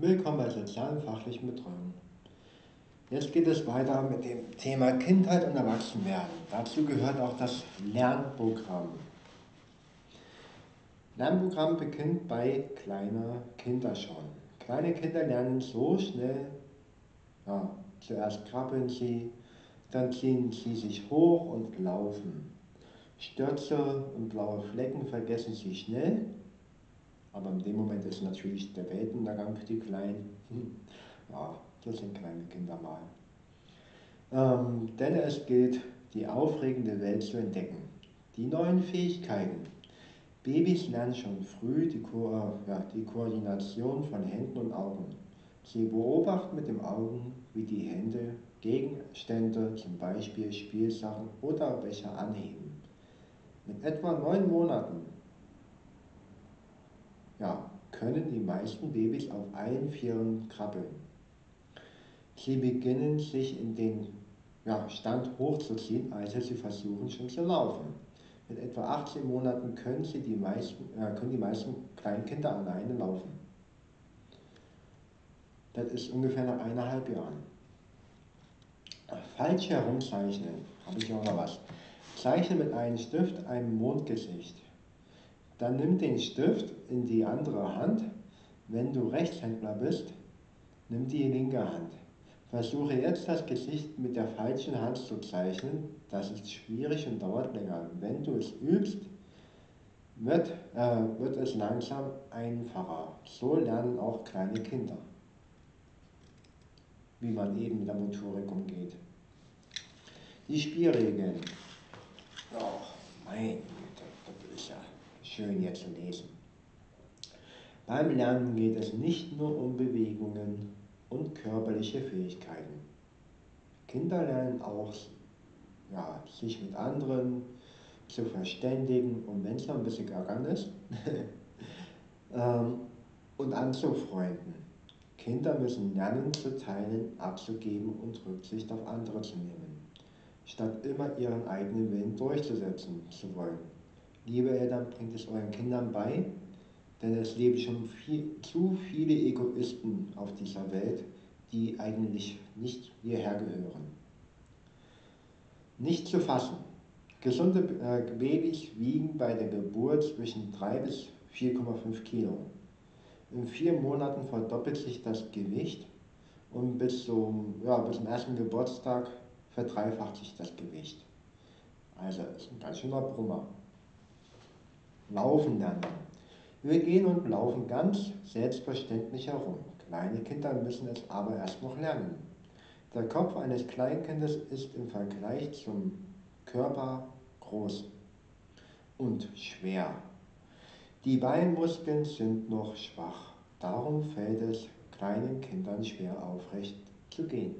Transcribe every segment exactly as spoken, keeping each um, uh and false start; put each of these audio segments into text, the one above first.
Willkommen bei sozialen fachlichen Betreuung. Jetzt geht es weiter mit dem Thema Kindheit und Erwachsenwerden. Dazu gehört auch das Lernprogramm. Lernprogramm beginnt bei kleinen Kindern schon. Kleine Kinder lernen so schnell, ja, zuerst krabbeln sie, dann ziehen sie sich hoch und laufen. Stürze und blaue Flecken vergessen sie schnell, aber in dem Moment ist natürlich der Weltuntergang für die Kleinen. Ja, das sind kleine Kinder mal. Ähm, denn es gilt, die aufregende Welt zu entdecken. Die neuen Fähigkeiten. Babys lernen schon früh die, Ko ja, die Koordination von Händen und Augen. Sie beobachten mit den Augen, wie die Hände Gegenstände, zum Beispiel Spielsachen oder Becher anheben. Mit etwa neun Monaten, ja, können die meisten Babys auf allen Vieren krabbeln. Sie beginnen sich in den, ja, Stand hochzuziehen, also sie versuchen schon zu laufen. Mit etwa achtzehn Monaten können, sie die, meisten, äh, können die meisten Kleinkinder alleine laufen. Das ist ungefähr nach eineinhalb Jahren. Falsch herumzeichnen, habe ich auch noch was. Zeichne mit einem Stift ein Mondgesicht. Dann nimm den Stift in die andere Hand. Wenn du Rechtshändler bist, nimm die linke Hand. Versuche jetzt das Gesicht mit der falschen Hand zu zeichnen. Das ist schwierig und dauert länger. Wenn du es übst, wird, äh, wird es langsam einfacher. So lernen auch kleine Kinder, wie man eben mit der Motorik umgeht. Die Spielregeln. Oh, mein Güte, das ist ja schön jetzt zu lesen. Beim Lernen geht es nicht nur um Bewegungen und körperliche Fähigkeiten. Kinder lernen auch, ja, sich mit anderen zu verständigen und wenn es noch ein bisschen gackern ist, ähm, und anzufreunden. Kinder müssen lernen zu teilen, abzugeben und Rücksicht auf andere zu nehmen, statt immer ihren eigenen Willen durchzusetzen zu wollen. Liebe Eltern, bringt es euren Kindern bei, denn es leben schon viel, zu viele Egoisten auf dieser Welt, die eigentlich nicht hierher gehören. Nicht zu fassen. Gesunde äh, Babys wiegen bei der Geburt zwischen drei bis vier Komma fünf Kilo. In vier Monaten verdoppelt sich das Gewicht und bis zum, ja, bis zum ersten Geburtstag verdreifacht sich das Gewicht. Also ist ein ganz schöner Brummer. Laufen lernen. Wir gehen und laufen ganz selbstverständlich herum. Kleine Kinder müssen es aber erst noch lernen. Der Kopf eines Kleinkindes ist im Vergleich zum Körper groß und schwer. Die Beinmuskeln sind noch schwach. Darum fällt es kleinen Kindern schwer, aufrecht zu gehen.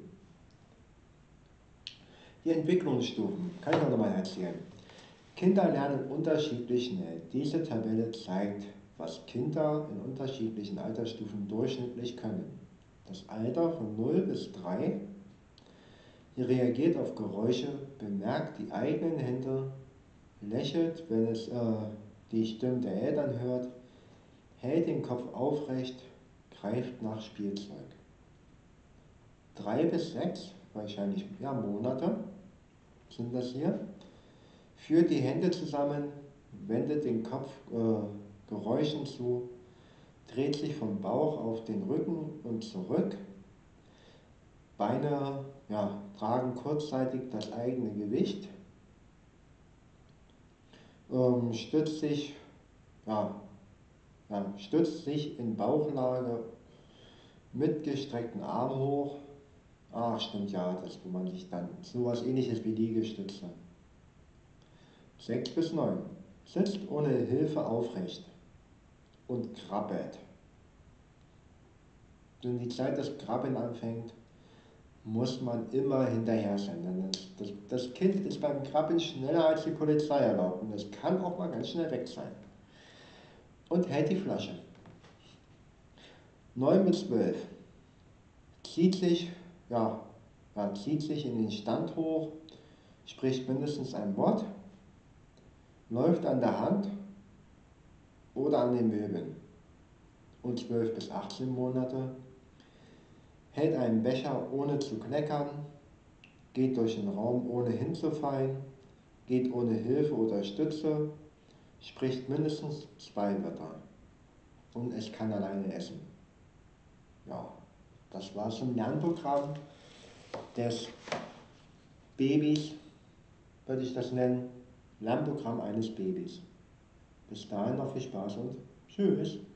Die Entwicklungsstufen kann ich auch nochmal erzählen. Kinder lernen unterschiedlich schnell. Diese Tabelle zeigt, was Kinder in unterschiedlichen Altersstufen durchschnittlich können. Das Alter von null bis drei. Sie reagiert auf Geräusche, bemerkt die eigenen Hände, lächelt, wenn es äh, die Stimmen der Eltern hört, hält den Kopf aufrecht, greift nach Spielzeug. Drei bis sechs, wahrscheinlich ja, Monate sind das hier, führt die Hände zusammen, wendet den Kopf äh, Geräuschen zu, dreht sich vom Bauch auf den Rücken und zurück. Beine, ja, tragen kurzzeitig das eigene Gewicht, ähm, stützt sich, ja, ja, stützt sich in Bauchlage mit gestreckten Armen hoch. Ach, stimmt ja, das, wo man sich dann sowas ähnliches wie Liegestütze. Sechs bis neun. Sitzt ohne Hilfe aufrecht und krabbelt. Wenn die Zeit des Krabbeln anfängt, muss man immer hinterher sein. Denn das, das, das Kind ist beim Krabbeln schneller als die Polizei erlaubt und es kann auch mal ganz schnell weg sein. Und hält die Flasche. Neun bis zwölf. Zieht sich, ja, ja, zieht sich in den Stand hoch, spricht mindestens ein Wort, läuft an der Hand oder an den Möbeln. Und zwölf bis achtzehn Monate hält einen Becher ohne zu kleckern, geht durch den Raum ohne hinzufallen, geht ohne Hilfe oder Stütze, spricht mindestens zwei Wörter und es kann alleine essen. Ja, das war zum Lernprogramm des Babys, würde ich das nennen. Lernprogramm eines Babys. Bis dahin noch viel Spaß und tschüss.